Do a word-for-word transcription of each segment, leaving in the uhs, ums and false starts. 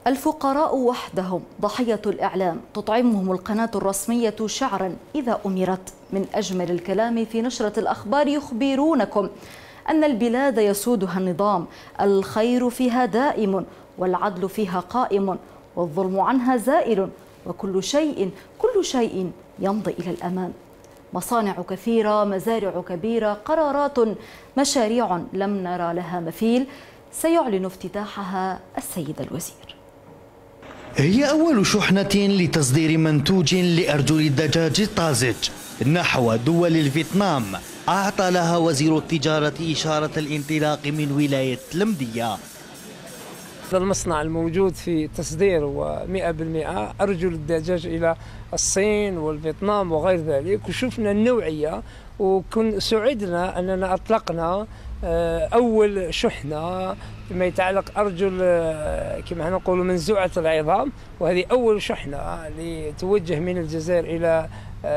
الفقراء وحدهم ضحية الإعلام، تطعمهم القناة الرسمية شعرا إذا أمرت. من أجمل الكلام في نشرة الأخبار يخبرونكم أن البلاد يسودها النظام، الخير فيها دائم والعدل فيها قائم والظلم عنها زائل، وكل شيء كل شيء يمضي إلى الأمام. مصانع كثيرة، مزارع كبيرة، قرارات، مشاريع لم نرى لها مثيل، سيعلن افتتاحها السيد الوزير. هي أول شحنة لتصدير منتوج لأرجل الدجاج الطازج نحو دول الفيتنام أعطى لها وزير التجارة إشارة الانطلاق من ولاية لمدية. هذا المصنع الموجود في تصدير ومئة بالمئة أرجل الدجاج إلى الصين والفيتنام وغير ذلك، وشفنا النوعية وكن سعدنا أننا أطلقنا أول شحنة فيما يتعلق أرجل كما نقول منزوعة العظام، وهذه أول شحنة لتوجه من الجزائر إلى.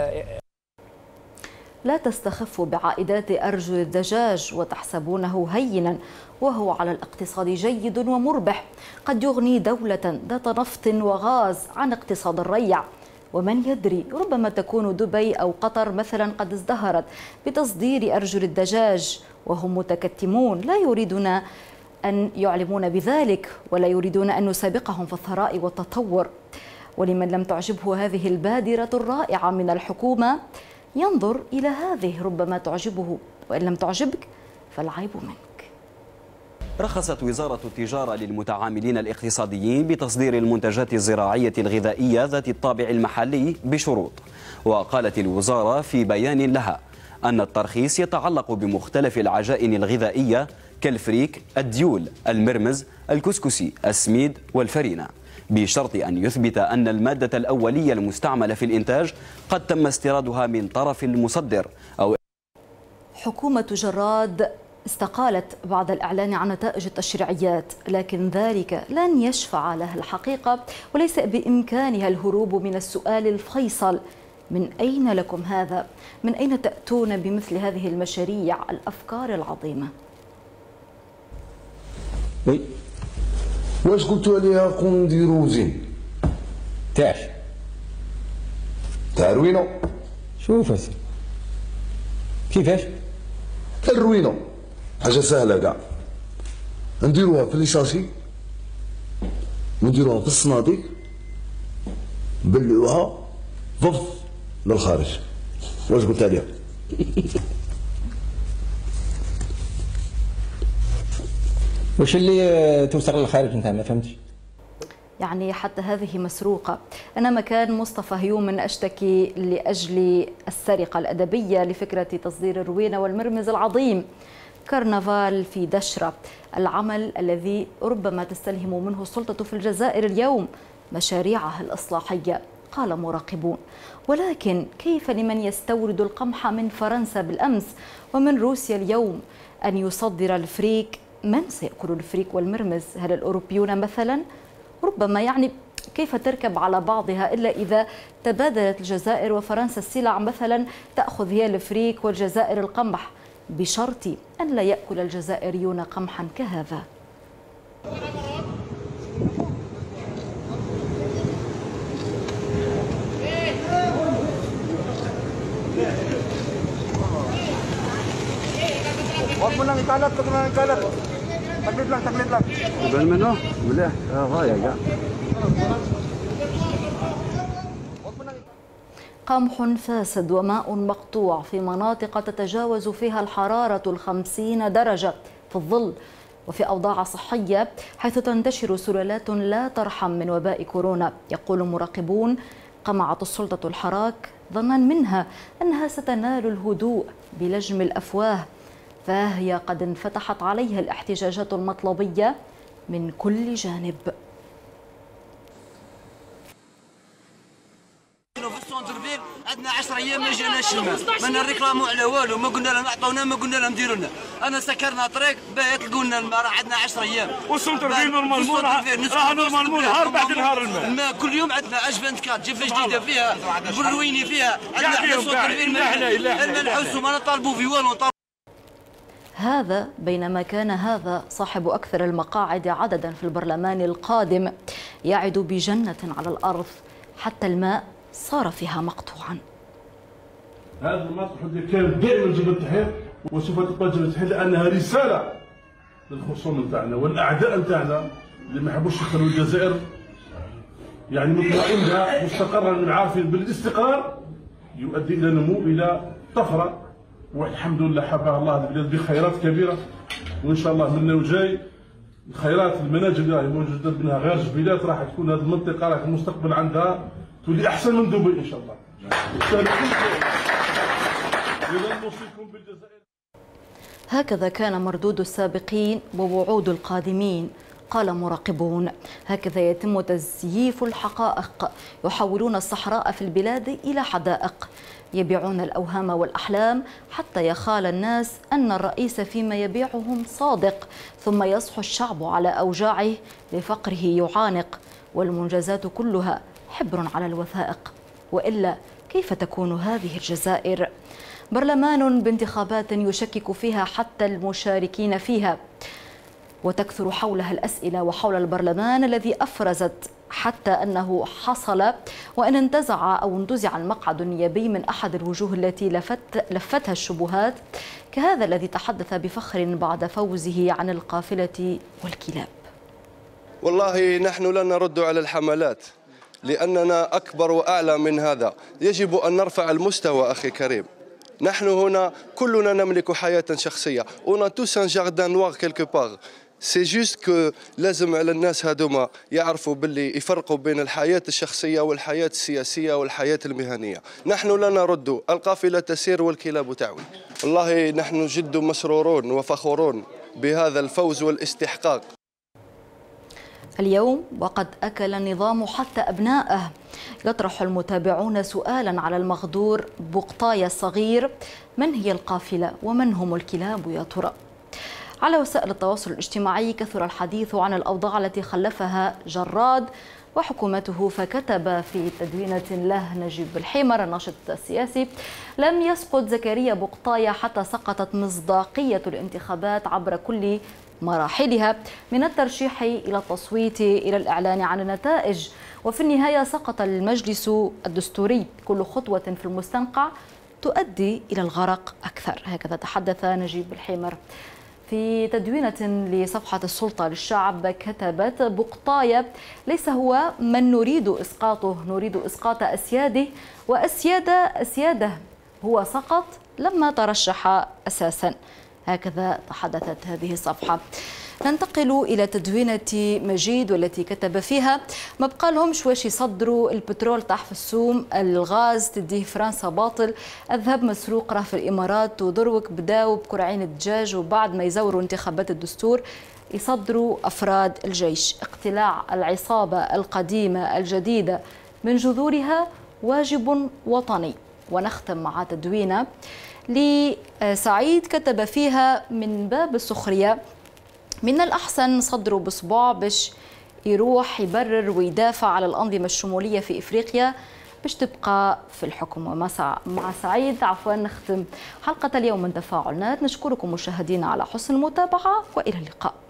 لا تستخفوا بعائدات أرجل الدجاج وتحسبونه هينا وهو على الاقتصاد جيد ومربح، قد يغني دولة ذات نفط وغاز عن اقتصاد الريع. ومن يدري، ربما تكون دبي أو قطر مثلا قد ازدهرت بتصدير أرجل الدجاج وهم متكتمون، لا يريدون أن يعلمون بذلك ولا يريدون أن نسابقهم في الثراء والتطور. ولمن لم تعجبه هذه البادرة الرائعة من الحكومة ينظر إلى هذه، ربما تعجبه، وإن لم تعجبك فالعيب منك. رخصت وزارة التجارة للمتعاملين الاقتصاديين بتصدير المنتجات الزراعية الغذائية ذات الطابع المحلي بشروط. وقالت الوزارة في بيان لها أن الترخيص يتعلق بمختلف العجائن الغذائية كالفريك، الديول، المرمز، الكسكسي، السميد والفرينة، بشرط أن يثبت أن المادة الأولية المستعملة في الإنتاج قد تم استيرادها من طرف المصدر أو. حكومة جراد استقالت بعد الإعلان عن نتائج التشريعيات، لكن ذلك لن يشفع لها الحقيقة، وليس بإمكانها الهروب من السؤال الفيصل: من أين لكم هذا؟ من أين تأتون بمثل هذه المشاريع، الأفكار العظيمة؟ وي واش قلتوا عليها قوم نديرو زين تاعش تاع الروينو؟ شوف اسي كيفاش الروينو حاجه سهله كاع، نديروها في ليشاشي ونديروها في الصناديق، نبلعوها فف للخارج. واش قلت عليها؟ واش اللي توصل للخارج انت ما فهمتش؟ يعني حتى هذه مسروقة. أنا مكان مصطفى هيومن أشتكي لأجل السرقة الأدبية لفكرة تصدير الروينة والمرمز العظيم. كرنفال في دشرة، العمل الذي ربما تستلهم منه السلطة في الجزائر اليوم مشاريعها الإصلاحية، قال مراقبون. ولكن كيف لمن يستورد القمح من فرنسا بالأمس ومن روسيا اليوم أن يصدر الفريك؟ من سيأكل الفريك والمرمز؟ هل الأوروبيون مثلا؟ ربما يعني كيف تركب على بعضها إلا إذا تبادلت الجزائر وفرنسا السلع، مثلا تأخذ هي الفريك والجزائر القمح، بشرط أن لا يأكل الجزائريون قمحا كهذا. قمح فاسد وماء مقطوع في مناطق تتجاوز فيها الحرارة الخمسين درجة في الظل، وفي أوضاع صحية حيث تنتشر سلالات لا ترحم من وباء كورونا. يقول مراقبون قمعت السلطة الحراك ظنا منها أنها ستنال الهدوء بلجم الأفواه، فهي قد انفتحت عليها الاحتجاجات المطلبية من كل جانب. عندنا عشرة ايام ما جيناش الماء، ما نريكلامو على والو، ما قلنا لهم عطونا، ما قلنا لهم ديروا لنا. انا سكرنا طريق باهي تلقوا لنا الماء، راه عندنا عشرة ايام. والسونتر فين نورمالمون راه نورمالمون نهار بعد نهار الماء. الماء كل يوم عندنا أربعة وعشرين جفه جديده فيها، برويني فيها، عندنا سونتر فين الماء نحوسوا، ما نطالبوا في والو. هذا بينما كان هذا صاحب أكثر المقاعد عددا في البرلمان القادم يعد بجنة على الأرض حتى الماء صار فيها مقطوعا. هذا المسرح كان دائما جبل التحرير وسوف تبقى جبل التحرير لأنها رسالة للخصوم نتاعنا والأعداء نتاعنا اللي ما يحبوش يخلوا الجزائر يعني مطمئنة مستقرة من عارفين بالاستقرار يؤدي إلى نمو إلى طفرة، والحمد لله حبها الله البلاد بخيرات كبيرة، وإن شاء الله من وجاي الخيرات المناجم اللي راهي موجودة منها غير جبيلات راح تكون هذه المنطقة راح المستقبل عندها تولي أحسن من دبي إن شاء الله. هكذا كان مردود السابقين ووعود القادمين، قال مراقبون. هكذا يتم تزييف الحقائق، يحولون الصحراء في البلاد إلى حدائق، يبيعون الأوهام والأحلام حتى يخال الناس أن الرئيس فيما يبيعهم صادق، ثم يصحو الشعب على أوجاعه لفقره يعانق، والمنجزات كلها حبر على الوثائق. وإلا كيف تكون هذه الجزائر؟ برلمان بانتخابات يشكك فيها حتى المشاركين فيها، وتكثر حولها الأسئلة وحول البرلمان الذي أفرزت حتى أنه حصل وإن انتزع أو انتزع المقعد النيابي من أحد الوجوه التي لفت لفتها الشبهات، كهذا الذي تحدث بفخر بعد فوزه عن القافلة والكلاب. والله نحن لا نرد على الحملات لأننا أكبر وأعلى من هذا، يجب أن نرفع المستوى أخي كريم. نحن هنا كلنا نملك حياة شخصية، on a tous un jardin noir quelque part. سي جوست كو لازم على الناس هذوما يعرفوا باللي يفرقوا بين الحياة الشخصية والحياة السياسية والحياة المهنية. نحن لا نرد، القافلة تسير والكلاب تعوي. والله نحن جد مسرورون وفخورون بهذا الفوز والاستحقاق. اليوم وقد أكل النظام حتى أبنائه. يطرح المتابعون سؤالا على المغدور بقطايا الصغير: من هي القافلة ومن هم الكلاب يا ترى؟ على وسائل التواصل الاجتماعي كثر الحديث عن الأوضاع التي خلفها جراد وحكومته، فكتب في تدوينة له نجيب الحمر الناشط السياسي: لم يسقط زكريا بقطايا حتى سقطت مصداقية الانتخابات عبر كل مراحلها، من الترشيح إلى التصويت إلى الإعلان عن النتائج، وفي النهاية سقط المجلس الدستوري. كل خطوة في المستنقع تؤدي إلى الغرق أكثر. هكذا تحدث نجيب الحمر. في تدوينة لصفحة السلطة للشعب كتبت: بقطايا ليس هو من نريد إسقاطه، نريد إسقاط أسياده وأسياد أسياده، هو سقط لما ترشح أساسا. هكذا تحدثت هذه الصفحة. ننتقل إلى تدوينة مجيد والتي كتب فيها: ما بقى لهمش واش يصدروا البترول تاع في السوم، الغاز تديه فرنسا باطل، الذهب مسروق راه في الإمارات، ودروك بداوا بكرعين الدجاج وبعد ما يزوروا انتخابات الدستور يصدروا أفراد الجيش. اقتلاع العصابة القديمة الجديدة من جذورها واجب وطني. ونختم مع تدوينة لسعيد كتب فيها من باب السخرية: من الأحسن صدروا بصباع باش يروح يبرر ويدافع على الأنظمة الشمولية في إفريقيا باش تبقى في الحكم. ومع سعيد عفوا نختم حلقة اليوم من تفاعل نات. نشكركم مشاهدينا على حسن المتابعة وإلى اللقاء.